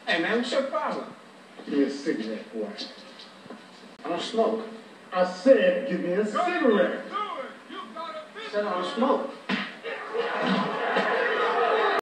Hey, man, what's your problem? Give me a cigarette, boy. I don't smoke. I said, give me a cigarette. I said I don't smoke.